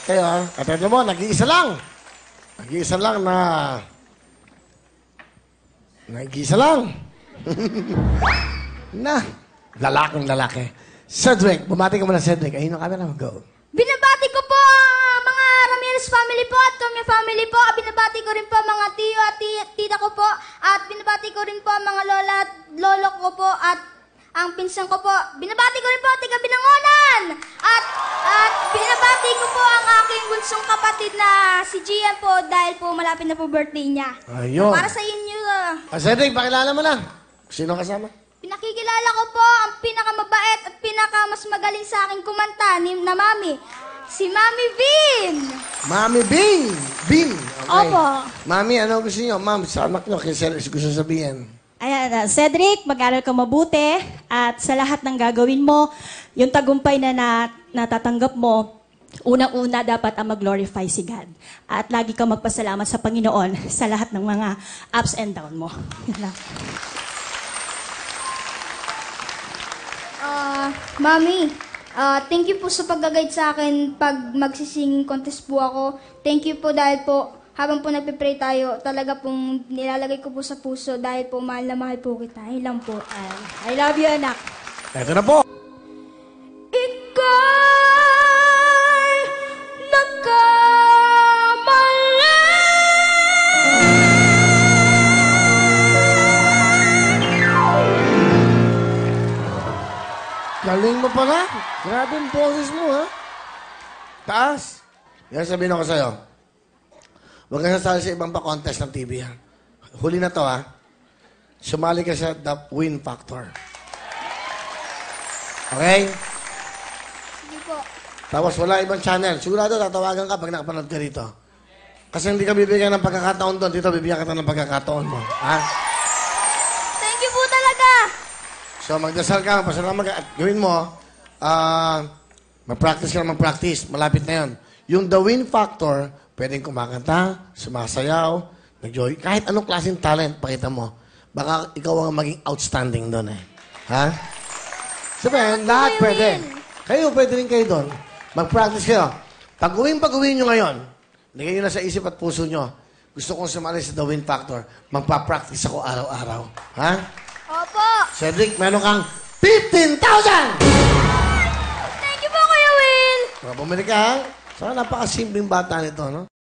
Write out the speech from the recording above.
Kayo, ha? Katendo mo, nag-iisa lang. Nag-iisa lang na... Nag-iisa lang. Na. Lalaking lalaki. Cedric, bumati ka muna, Cedric. Ayun ang camera, go. Binabati ko po mga Ramirez family po at Tomia family po. Binabati ko rin po mga tiyo at tita ko po. At binabati ko rin po mga lola at lolo ko po at ang pinsan ko po. Binabati ko rin po tiga Binangonan. At binabati ko po ang aking bunsong kapatid na si Gian po dahil po malapit na po birthday niya. Ayun. Para sa inyo. Cedric, pakilala mo na. Sino kasama? Pinakikilala ko po ang pinakamabait at pinakamas magaling sa aking kumanta na mami. Si Mami Bean. Mami Bean. Bean. Okay. Opo. Mami, ano gusto niyo? Ma'am, sa anak niyo, gusto sabihin. Ayan, Cedric, mag-aral ka mabuti at sa lahat ng gagawin mo, yung tagumpay na natatanggap mo, unang-una dapat ang mag-glorify si God. At lagi ka magpasalamat sa Panginoon sa lahat ng mga ups and down mo. Mami, thank you po sa pag-guide sa akin pag magsisinging contest po ako. Thank you po dahil po habang po nagpe-pray tayo, talaga pong nilalagay ko po sa puso dahil po mahal na mahal po kita. Ayun lang po. I love you, anak. Ito na po. Ika'y nagkamali. Galing mo pala. Grabe yung boses mo, ha? Taas. Yan sabihin ako sa'yo. Huwag ka sasali sa ibang pa-contest ng TV, ha? Huli na to, ha? Sumali ka sa The Win Factor. Okay? Sige po. Tapos wala ibang channel. Sigurado tatawagan ka pag nakapanood ka rito. Kasi hindi ka bibigyan ng pagkakataon doon. Dito bibigyan ka ng pagkakataon mo. Ha? Thank you po talaga. So magdasal ka, pasalamat ka. At gawin mo, mag-practice ka na mag-practice. Malapit na yun. Yung The Win Factor, pwedeng kumakanta, sumasayaw, nag-joy. Kahit anong klaseng talent, pakita mo. Baka ikaw ang maging outstanding doon eh. Ha? Sabihin, lahat pwede. Kayo, pwede rin kayo doon. Mag-practice kayo. Pag-uwing nyo ngayon, lagay nyo na sa isip at puso nyo, gusto kong sumali sa The Win Factor, magpa-practice ako araw-araw. Ha? Opo. Cedric, meron kang 15,000! Thank you po, Kuya Will. Bumili ka, ha? Sana napakasimpleng bata nito, no?